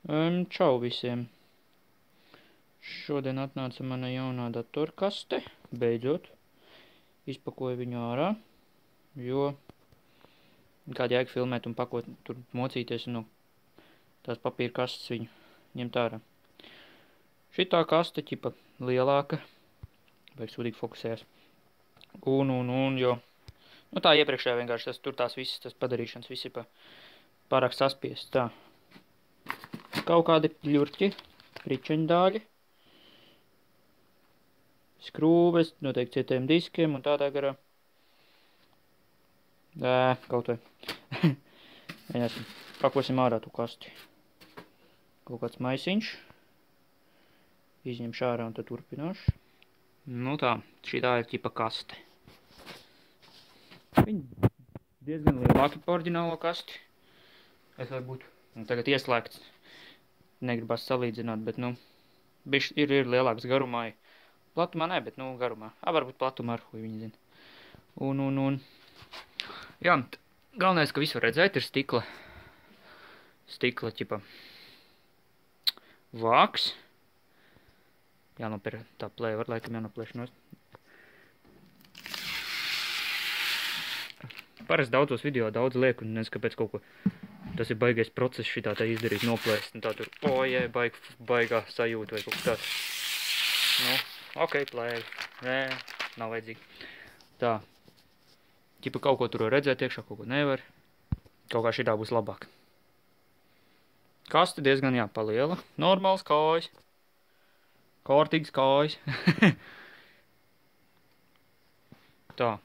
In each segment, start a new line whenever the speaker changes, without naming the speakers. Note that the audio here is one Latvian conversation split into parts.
Čau visiem! Šodien atnāca mana jaunā datorkaste, beidzot. Izpakoju viņu ārā, jo kāda jēga filmēt un pakot, tur mocīties un no tās papīra kastes viņu ņemt ārā. Šitā kaste ķipa lielāka, vajag sūdīgi fokusējās. Jo, tā iepriekšējā vienkārši tur tās visas, tas padarīšanas visi pārāk saspiest, tā. Kaut kādi ļurķi, pričeņdāļi, skrūves, noteikti cietiem diskiem un tādā garā. Kaut vai. Mēģināsim, pakosim ārā tu kasti. Kaut kāds maisiņš. Izņemšu ārā un tad turpināšu. Nu tā, šitā ir ķipa kaste. Viņa diezgan lielāki par oriģinālo kasti. Es varbūt tagad ieslēgts. Negribas salīdzināt, bet, bišķi ir lielāks garumā. Platumā ne, bet, garumā. Varbūt platumā ar, viņi zina. Jā, galvenais, ka visu redzēt, ir stikla. Stikla, ķipa, vāks. Jānopēr tā plēja, var laikam jānoplēš nost. Parasti daudzos video daudz liek, un nezinu, kāpēc kaut ko. Tas ir baigais process šitā tā izdarīt, noplēst, un tā tur, ojē, baigā sajūta vai kaut kas tāds. Ok, plēja. Nē, nav vajadzīgi. Tā. Ķipa kaut ko tur redzēt iekšā, kaut ko nevar. Kaut kā šitā būs labāk. Kaste diezgan, jā, paliela. Normāls kājas. Kārtīgs kājas. Tā.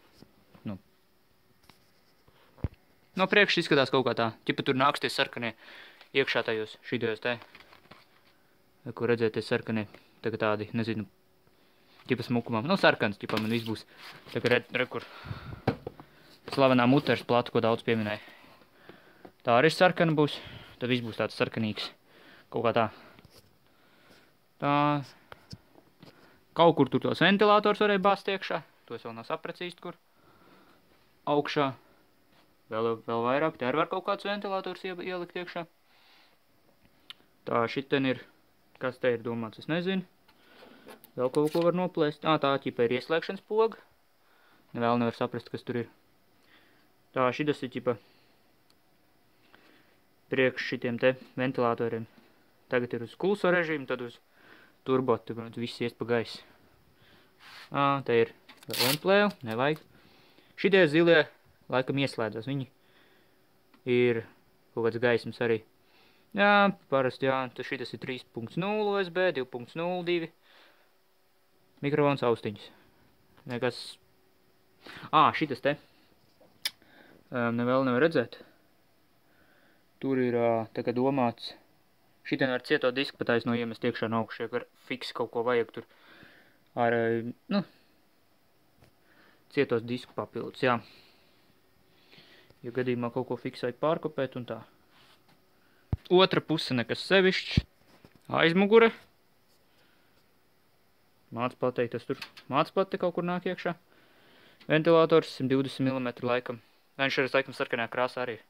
No priekšas izskatās kaut kā tā. Ķipa tur nāks tie sarkanie iekšā tajos šitajos te. Kur redzēt tie sarkanie. Tagad tādi, nezinu, ķipa smukumam. Sarkans, ķipa man viss būs. Tagad kur slavenā muteres plata, ko daudz pieminēja. Tā arī sarkana būs. Tad viss būs tāds sarkanīgs. Kaut kā tā. Tā. Kaut kur tur tos ventilators varēja bāzt iekšā. To es vēl nav saprecīst, kur. Augšā. Vēl vairāk. Te arī var kaut kāds ventilators ielikt iekšā. Tā, šiten ir. Kas te ir domāts, es nezinu. Vēl kaut ko var noplēst. Tā ķipa ir ieslēgšanas poga. Vēl nevar saprast, kas tur ir. Tā, šitas ir ķipa priekš šitiem te ventilatoriem. Tagad ir uz kluso režīmu, tad uz turbo. Tur viss ies pa gaisu. Te ir vēl plēva, nevajag. Šitie zilie laikam ieslēdzās. Viņi ir kaut kāds gaismas arī. Jā, parasti, jā. Tad šitas ir 3.0 USB, 2.0, 2. Mikrofons austiņas. Nekas. Šitas te. Vēl nevar redzēt. Tur ir tā kā domāts. Šitien ar cieto disku pataisno iemest iekšā no augšā, var fiks kaut ko vajag tur. Ar, cietos disku papildus, jā. Ja gadījumā kaut ko fiksēt pārkopēt un tā. Otra puse nekas sevišķs. Aizmugure. Mācplatei tas tur. Mācplate kaut kur nāk iekšā. Ventilators 120 mm laikam. Viņš arī laikam sarkanā krāsā arī.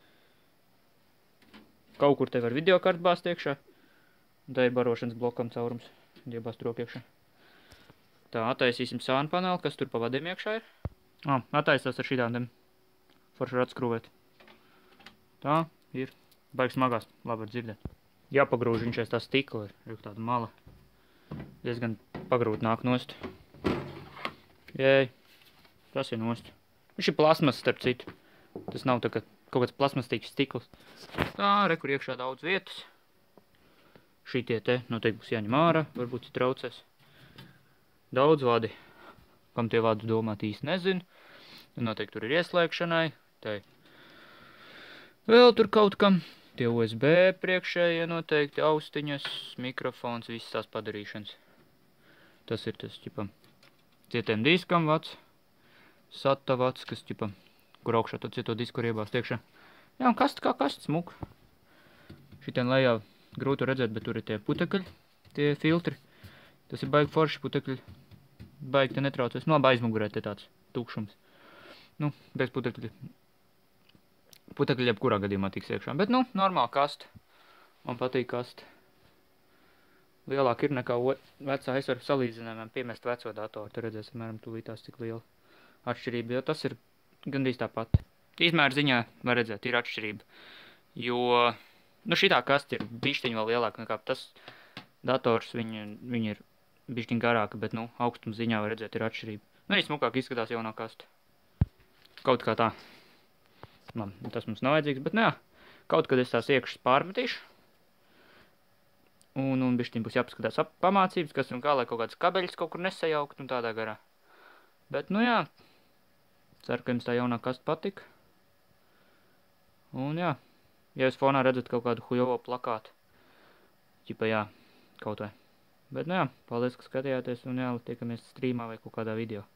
Kaut kur te var videokartu bāzt iekšā. Un tā ir barošanas blokam caurums. Iebāzt roku iekšā. Tā, attaisīsim sānu paneli, kas tur pa vadiem iekšā ir. Attaisās ar šitām dem. Forši var atskrūvēt. Tā ir. Baigi smagās. Labi var dzirdēt. Jāpagrūž viņš aiz tā stikla. Ir tāda mala. Diezgan pagrūt nāk nost. Jēj. Tas ir nost. Viņš ir plasmas starp citu. Tas nav tā kā kaut kāds plasmastīgs stikls. Tā, kur iekšā daudz vietas. Šitie te noteikti būs jāņem ārā. Varbūt ir traucēs. Daudz vadi. Kam tie vadi domāt īsti nezinu. Noteikti tur ir ieslēgšanai. Te vēl tur kaut kam. Tie USB priekšējie noteikti, austiņas, mikrofons, visas tās padarīšanas. Tas ir tas, ķipa, cietiem diskam vats. Sata vats, kas, ķipa, kur augšā to cieto disku var iebāzt iekšā. Jā, un kasta kā kasta smuk. Šitien lejā grūti redzēt, bet tur ir tie putekļi, tie filtri. Tas ir baigi forši putekļi. Baigi te netraucēs. Labi aizmugurē te tāds tukšums. Bez putekļi. Putekļi jebkurā gadījumā tiks iekšā. Bet, normāli kasta. Man patīk kaste. Lielāk ir nekā vecā. Es varu salīdzinājumiem piemest veco datoru. Tur redzēs, apmēram, tūlītās cik liela atšķirība, jo tas ir gandrīz tāpat. Izmēra ziņā var redzēt, ir atšķirība. Jo, nu šitā kaste ir bišķiņ vēl lielāka nekā tas dators, viņi ir bišķiņ garāka, bet, nu, augstuma ziņā var redzēt, ir atšķirība. Nu, arī smukāk izskatās jaunā kaste. Kaut kā tā. Man, tas mums nav vajadzīgs, bet, nu jā, kaut kad es tās iekšas pārmetīšu. Un bišķiņ būs jāpaskatās pamācības, kas un kā, lai kaut kāds kabeļs kaut kur nesajaukt un tādā garā. Bet, nu jā, ceru, ka jums tā jaunā kaste patika. Un jā, ja jūs fonā redzat kaut kādu hujovo plakātu, ķipa jā, kaut vai. Bet, nu jā, paldies, ka skatījāties un jā, tiekamies strīmā vai kaut kādā video.